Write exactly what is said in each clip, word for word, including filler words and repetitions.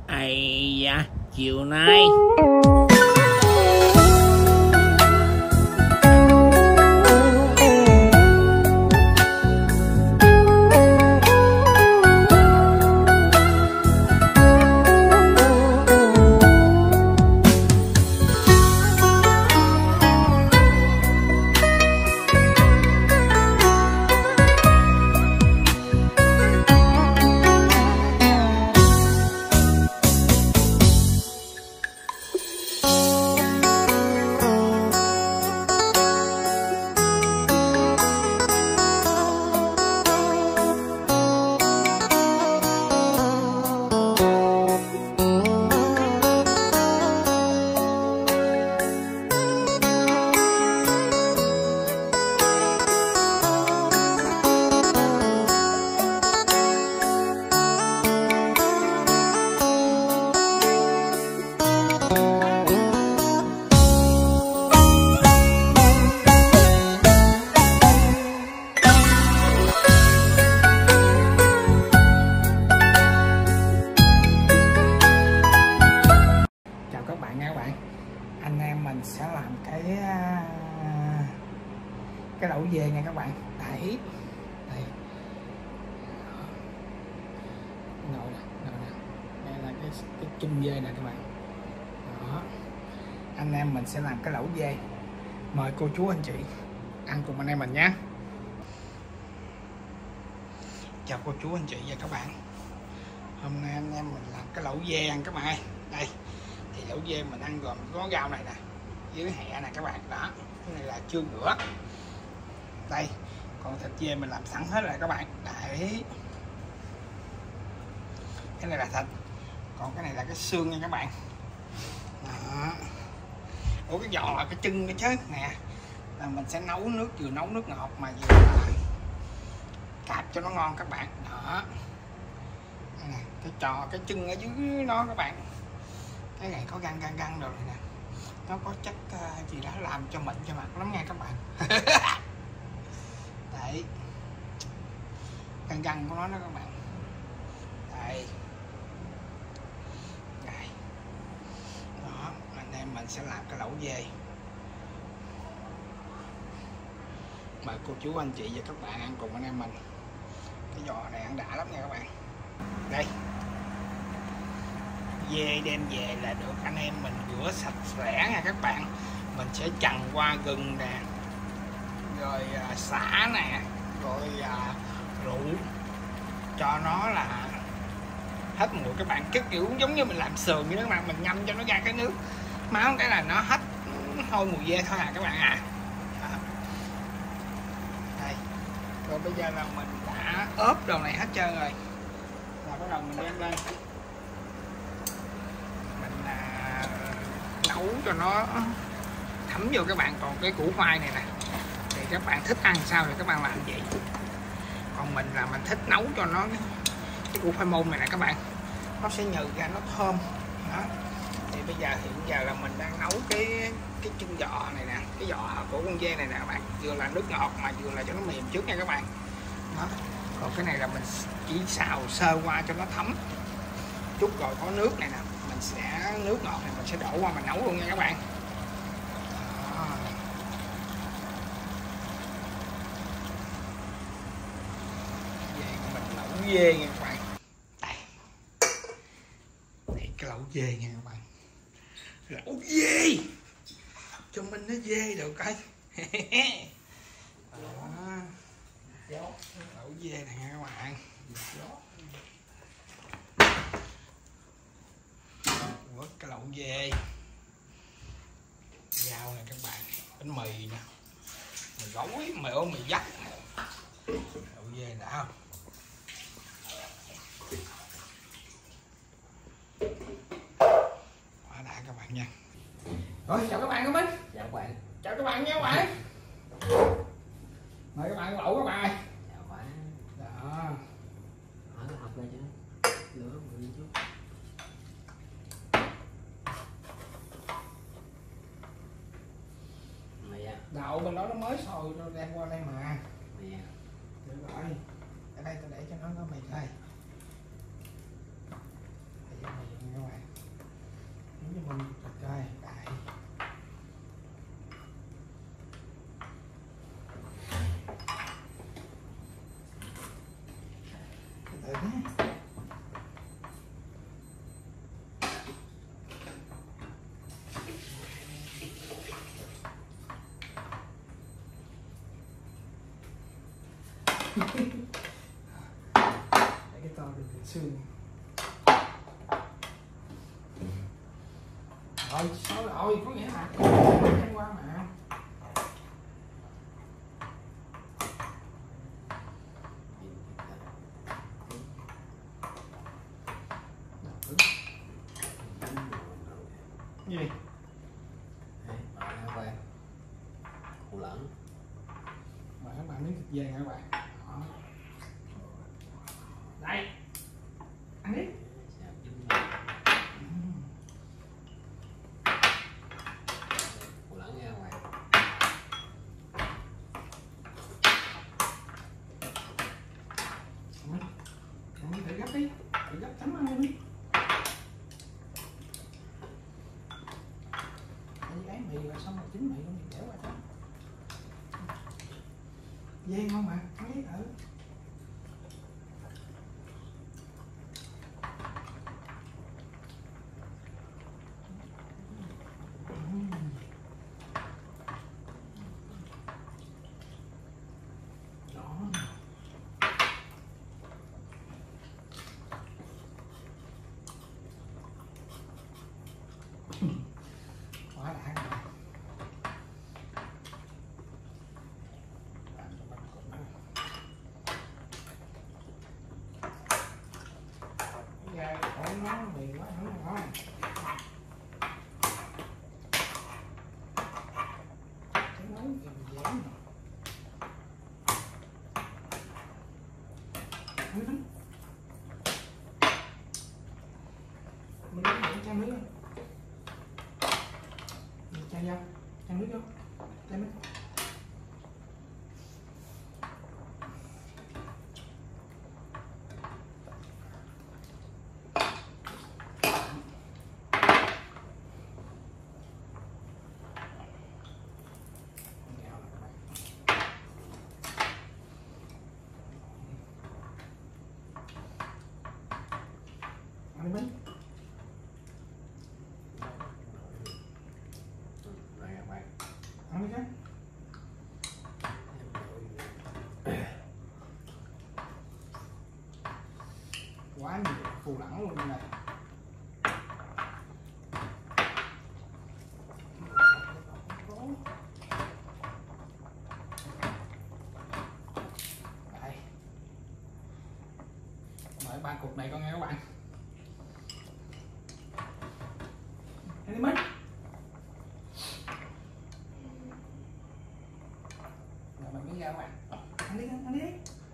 Ây da, chiều nay sẽ làm cái cái lẩu dê nha các bạn. Đấy, đây nồi nè, nồi nè, đây là cái cái chân dê nè các bạn. Đó, anh em mình sẽ làm cái lẩu dê. Mời cô chú anh chị ăn cùng anh em mình nhé. Chào cô chú anh chị và các bạn. Hôm nay anh em mình làm cái lẩu dê ăn các bạn ơi. Đây thì lẩu dê mình ăn gồm có rau này nè, với hẹ nè các bạn. Đó, cái này là chưa rửa. Đây, còn thịt dê mình làm sẵn hết rồi các bạn. Đấy, cái này là thịt, còn cái này là cái xương nha các bạn. Đó. Ủa cái giò là cái chân nữa chứ nè, là mình sẽ nấu nước, vừa nấu nước ngọt mà vừa là cạp cho nó ngon các bạn. Đó, đây nè, cái trò cái chân ở dưới nó các bạn. Cái này có găng găng găng rồi nè, nó có chất uh, gì đó làm cho mịn cho mặt lắm nha các bạn. Đấy, găng găng của nó đó các bạn. Đây, đây, đó, anh em mình sẽ làm cái lẩu dê. Mời cô chú anh chị và các bạn ăn cùng anh em mình. Cái giò này ăn đã lắm nha các bạn. Đây, dê đem về là được anh em mình rửa sạch sẽ nha các bạn. Mình sẽ chần qua gừng nè, rồi à, xả nè, rồi à, rượu cho nó là hết mùi các bạn. Cái kiểu giống như mình làm sườn vậy đó các bạn, mình ngâm cho nó ra cái nước máu cái là nó hết hôi mùi dê thôi à các bạn à. Đó. Đây, rồi bây giờ là mình đã ốp đồ này hết trơn rồi, là bắt đầu mình đem lên nấu cho nó thấm vô các bạn. Còn cái củ khoai này nè thì các bạn thích ăn sao thì các bạn làm vậy, còn mình là mình thích nấu cho nó cái củ khoai môn này nè các bạn, nó sẽ nhừ ra nó thơm. Đó, thì bây giờ hiện giờ là mình đang nấu cái cái chân giò này nè, cái giò của con dê này nè các bạn, vừa là nước ngọt mà vừa là cho nó mềm trước nha các bạn. Đó, còn cái này là mình chỉ xào sơ qua cho nó thấm chút rồi có nước này nè, mình sẽ nước ngọt này mình sẽ đổ qua mình nấu luôn nha các bạn. Đó. Dê của mình lẩu dê nha các bạn. Đây, đây cái lẩu dê nha các bạn, lẩu dê cho mình nó dê được coi. Đó, lẩu dê này nha các bạn. Cái lẩu dê, rau này các bạn, bánh mì nè, mì gói, mì ốm, mì dắt, lẩu dê đã không? Quá đã các bạn nha. Rồi chào các bạn của mình. Chào các bạn. Chào các bạn nha các bạn. Mời các bạn lẩu các bạn. Chào các bạn. Đó. Ở cái hộp này chứ. Lửa đi chút. Đậu bên đó nó mới sôi rồi đem qua đây mà. Mì à? Được rồi. Ở đây tôi để cho nó có mì thôi. Để cho mì nha các xương. Rồi sao rồi, có nghĩa là ăn qua mà. Gì? Củ lẫn. Mời các bạn miếng thịt dê nha các bạn. Đó. Đây. Ăn đi. Củ lẫn nha các bạn. Ăn đi, thử gấp đi. Thử gấp chấm ăn đi. Ấy mì rồi xong rồi chín mì luôn thì dẻo qua đó. Dê ngon mà, ăn đi thử. Quá đã các bạn. Làm cho bánh cột nó. Giờ ổi nóng mì quá không ngon. Cái nấu thì dễ mà. Ăn bánh. Mình lấy để cho nước. Chan vô, chan nước vô, chan nước. Ăn đi bánh. Ăn đi cái. Quá nhiều phù lẳng luôn này. Đây. Mời ba cục này con nghe các bạn. Ăn đi mấy. Rồi mình mới ra các bạn. Ăn đi, ăn đi.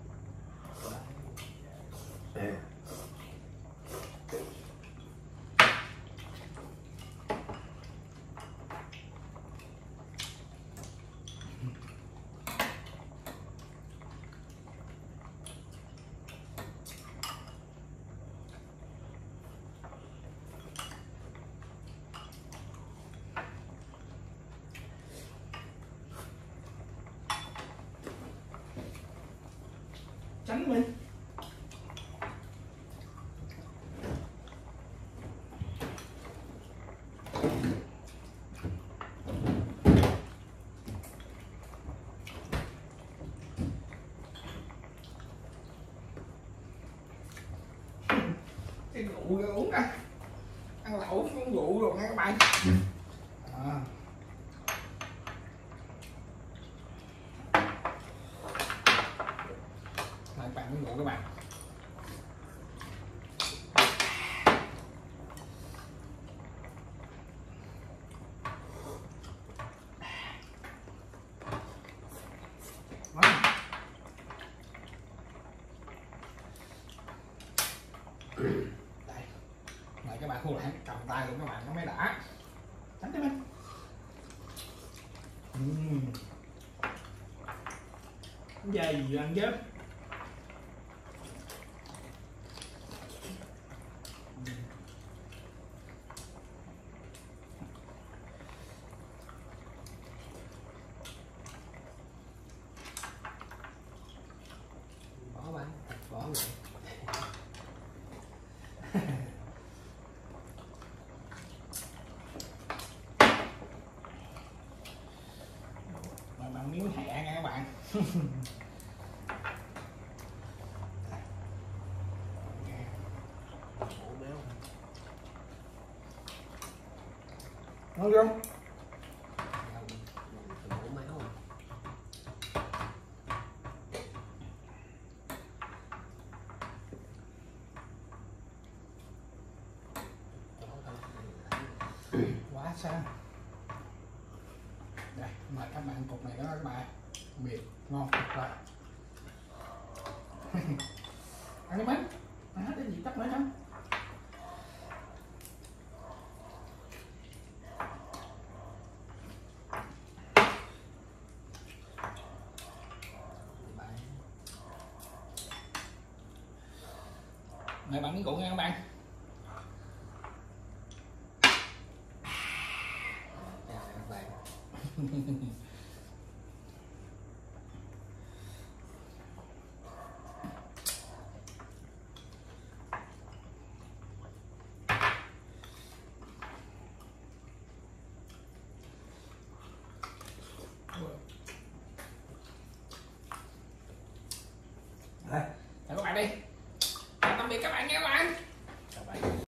Tránh mình. Cái rượu ra uống nè. Ăn lẩu uống rượu rồi nha các bạn. À. Lại bạn uống rượu các bạn. Đây. Mời các bạn khu lại cầm tay luôn các bạn, nó mới đã. Tránh cho mình. Uhm. Dày gì ăn chứ. Bỏ bánh, bỏ vậy. Mà bằng miếng hẹ nha các bạn. Ngon chưa? Đổ máu à. Quá sang. Đây, mời các bạn cục này đó các bạn. Biệt ngon tuyệt vời. Ăn đi mấy? Ăn hết cái gì chắc nữa không? Mời bạn miếng củ nha các bạn. Chào các bạn.